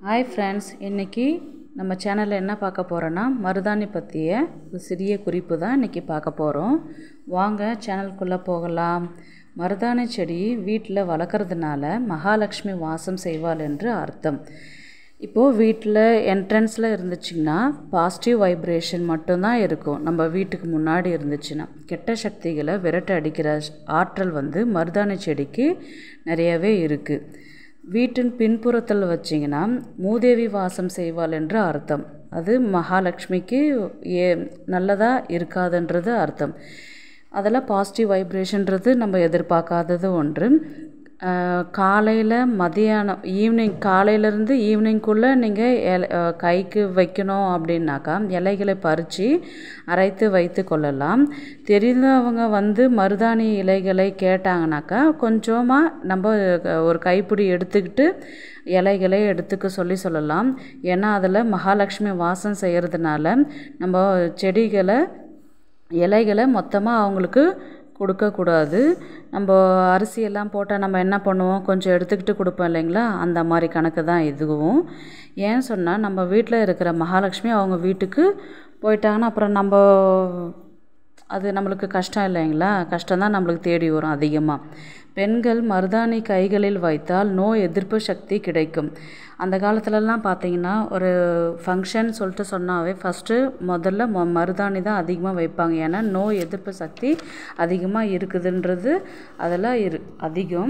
Hi friends, இன்னைக்கு நம்ம சேனல்ல என்ன பார்க்க போறோம்னா மருதாணி பத்திய ஒரு சிறிய குறிப்பு தான் இன்னைக்கு பார்க்க போறோம். வாங்க சேனலுக்குள்ள போகலாம். மருதாணி செடி வீட்ல வளர்க்கறதுனால மகாலட்சுமி வாசம் செய்வாள் என்று அர்த்தம். இப்போ வீட்ல என்ட்ரன்ஸ்ல இருந்துச்சுன்னா பாசிட்டிவ் வைப்ரேஷன் மட்டும் தான் இருக்கும். நம்ம வீட்டுக்கு முன்னாடி இருந்துச்சுன்னா கெட்ட சக்திகளை விரட்ட அடிக்கிற ஆற்றல் மருதாணி செடிக்கு நிறையவே இருக்கு. வீட்டின் பின்புறத்தில் வச்சிங்கன்னா மூதேவி வாசம் செய்வாள் என்று அர்த்தம். அது மகாலட்சுமிக்கு நல்லதாக இருக்காதுன்றது அர்த்தம். அதெல்லாம் பாசிட்டிவ் வைப்ரேஷன்றது நம்ம எதிர்பார்க்காதது ஒன்று. காலையில் மதியானம் காலையிலேருந்து ஈவினிங்குள்ளே நீங்கள் கைக்கு வைக்கணும் அப்படின்னாக்கா இலைகளை பறித்து அரைத்து வைத்து கொள்ளலாம். தெரிந்தவங்க மருதாணி இலைகளை கேட்டாங்கனாக்கா கொஞ்சமாக நம்ம ஒரு கைப்பிடி எடுத்துக்கிட்டு இலைகளை எடுத்துக்க சொல்லலாம். ஏன்னா அதில் மகாலட்சுமி வாசம் செய்கிறதுனால நம்ம இலைகளை மொத்தமாக அவங்களுக்கு கொடுக்கக்கூடாது. நம்ம அரிசியெல்லாம் போட்டால் நம்ம என்ன பண்ணுவோம், கொஞ்சம் எடுத்துக்கிட்டு கொடுப்போம் இல்லைங்களா, அந்த மாதிரி கணக்கு தான் இதுவும். ஏன்னு சொன்னால் நம்ம வீட்டில் இருக்கிற மகாலட்சுமி அவங்க வீட்டுக்கு போயிட்டாங்கன்னா அப்புறம் அது நம்மளுக்கு கஷ்டம் இல்லைங்களா, கஷ்டம்தான் நம்மளுக்கு தேடி வரும் அதிகமாக. பெண்கள் மருதாணி கைகளில் வைத்தால் நோய் எதிர்ப்பு சக்தி கிடைக்கும். அந்த காலத்துலலாம் பார்த்திங்கன்னா ஒரு ஃபங்க்ஷன் சொல்லிட்டு சொன்னாவே முதல்ல மருதாணி தான் அதிகமாக வைப்பாங்க. ஏன்னா நோய் எதிர்ப்பு சக்தி அதிகமாக இருக்குதுன்றது அதெல்லாம் அதிகம்.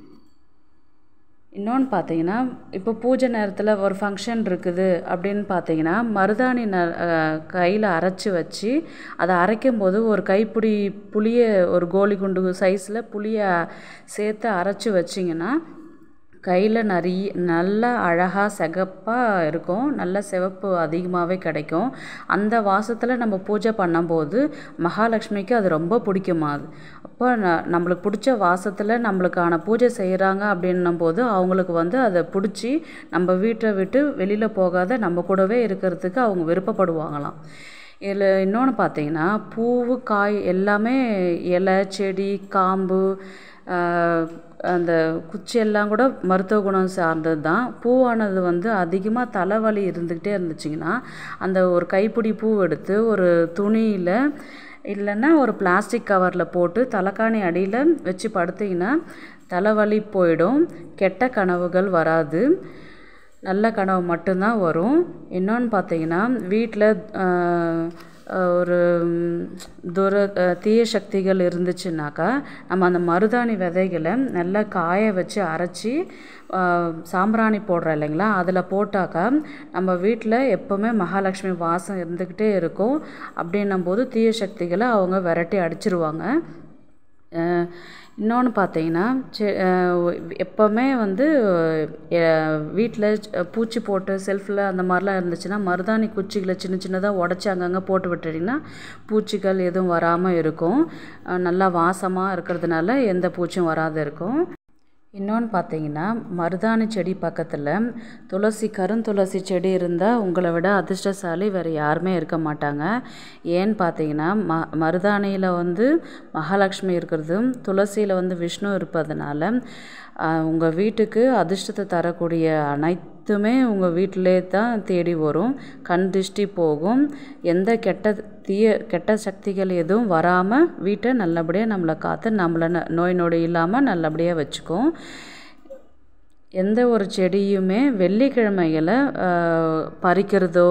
இன்னொன்று பார்த்தீங்கன்னா இப்போ பூஜை நேரத்தில் ஒரு ஃபங்க்ஷன் இருக்குது அப்படின்னு பார்த்தீங்கன்னா மருதாணி கையில் அரைச்சி வச்சு அதை அரைக்கும்போது ஒரு கைப்பிடி புளியை ஒரு கோலி குண்டு சைஸில் புளியை சேர்த்து அரைச்சி வச்சிங்கன்னா கையில் நல்லா அழகாக சிகப்பாக இருக்கும், நல்ல சிவப்பு அதிகமாகவே கிடைக்கும். அந்த வாசத்தில் நம்ம பூஜை பண்ணும்போது மகாலட்சுமிக்கு அது ரொம்ப பிடிக்குமா. அது அப்போ நம்மளுக்கு பிடிச்ச வாசத்தில் நம்மளுக்கான பூஜை செய்கிறாங்க அப்படின்னும் போது அவங்களுக்கு அதை பிடிச்சி நம்ம வீட்டை விட்டு வெளியில் போகாத நம்ம கூடவே இருக்கிறதுக்கு அவங்க விருப்பப்படுவாங்களாம். இதில் இன்னொன்று பார்த்தீங்கன்னா பூவு காய் எல்லாமே இலை செடி காம்பு அந்த குச்சியெல்லாம் கூட மருத்துவ குணம் சார்ந்தது தான். பூவானது அதிகமாக தலைவலி இருந்துக்கிட்டே இருந்துச்சிங்கன்னா அந்த ஒரு கைப்பிடி பூ எடுத்து ஒரு துணியில் இல்லைன்னா ஒரு பிளாஸ்டிக் கவரில் போட்டு தலைக்காணி அடியில் வச்சு படுத்திங்கன்னா தலைவலி போயிடும். கெட்ட கனவுகள் வராது, நல்ல கனவு மட்டும்தான் வரும். இன்னொன்று பார்த்தீங்கன்னா வீட்டில் ஒரு தீய சக்திகள் இருந்துச்சுன்னாக்கா நம்ம அந்த மருதாணி விதைகளை நல்லா காய வச்சு அரைச்சி சாம்பிராணி போடுறோம் இல்லைங்களா, அதில் போட்டாக்கா நம்ம வீட்டில் எப்போவுமே மகாலட்சுமி வாசம் இருந்துக்கிட்டே இருக்கும். அப்படின்னும் போது தீய சக்திகளை அவங்க விரட்டி அடிச்சிருவாங்க. இன்னொன்று பார்த்தீங்கன்னா எப்போவுமே வீட்டில் பூச்சி போட்டு செல்ஃபில் அந்த மாதிரிலாம் இருந்துச்சுன்னா மருதாணி குச்சிகளை சின்ன சின்னதாக உடச்சி அங்கங்கே போட்டு விட்டுட்டிங்கன்னா பூச்சிகள் எதுவும் வராமல் இருக்கும். நல்லா வாசமாக இருக்கிறதுனால எந்த பூச்சியும் வராது இருக்கும். இன்னொன்று பார்த்தீங்கன்னா மருதாணி செடி பக்கத்தில் கருந்துளசி செடி இருந்தால் உங்களை விட அதிர்ஷ்டசாலி வேறு யாருமே இருக்க மாட்டாங்க. ஏன்னு பார்த்தீங்கன்னா மருதாணியில் மகாலட்சுமி இருக்கிறதும் துளசியில் விஷ்ணு இருப்பதுனால உங்கள் வீட்டுக்கு அதிர்ஷ்டத்தை தரக்கூடிய அனைத்துமே உங்கள் வீட்டிலே தான் தேடி வரும். கண் திருஷ்டி போகும், எந்த கெட்ட சக்திகள் எதுவும் வராமல் வீட்டை நல்லபடியாக நம்மளை காத்து நம்மளை நோய் நொடி இல்லாமல் நல்லபடியாக வச்சுக்கும். எந்த ஒரு செடியுமே வெள்ளிக்கிழமைகளை பறிக்கிறதோ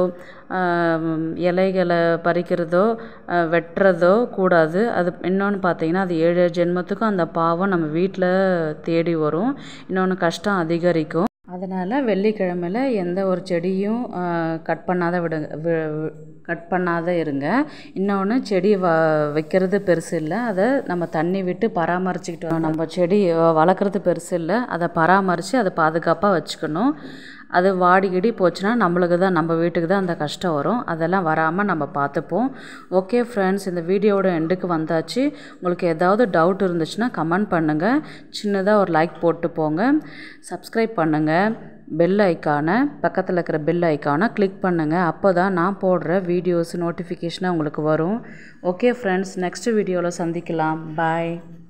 இலைகளை பறிக்கிறதோ வெட்டுறதோ கூடாது. அது இன்னொன்று பார்த்தீங்கன்னா அது 7 ஜென்மத்துக்கும் அந்த பாவம் நம்ம வீட்டில் தேடி வரும், இன்னொன்று கஷ்டம் அதிகரிக்கும். அதனால் வெள்ளிக்கிழமையில் எந்த ஒரு செடியும் கட் பண்ணாத இருங்க. இன்னொன்று செடி வைக்கிறது பெருசு இல்லை, அதை நம்ம தண்ணி விட்டு பராமரிச்சுக்கிட்டு நம்ம செடி வளர்க்குறது பெருசு இல்லை, அதை பராமரித்து அதை பாதுகாப்பாக வச்சுக்கணும். அது வாடிக்கிடி போச்சுன்னா நம்ம வீட்டுக்கு தான் அந்த கஷ்டம் வரும். அதெல்லாம் வராமல் நம்ம பார்த்துப்போம். ஓகே ஃப்ரெண்ட்ஸ், இந்த வீடியோவோட எண்டுக்கு வந்தாச்சு. உங்களுக்கு ஏதாவது டவுட் இருந்துச்சுன்னா கமெண்ட் பண்ணுங்கள், சின்னதாக ஒரு லைக் போட்டு போங்க, சப்ஸ்கிரைப் பண்ணுங்கள், பக்கத்தில் இருக்கிற பெல் ஐக்கானை கிளிக் பண்ணுங்கள். அப்போ தான் நான் போடுற வீடியோஸ் நோட்டிஃபிகேஷனாக உங்களுக்கு வரும். ஓகே ஃப்ரெண்ட்ஸ், நெக்ஸ்ட் வீடியோவில் சந்திக்கலாம். பாய்.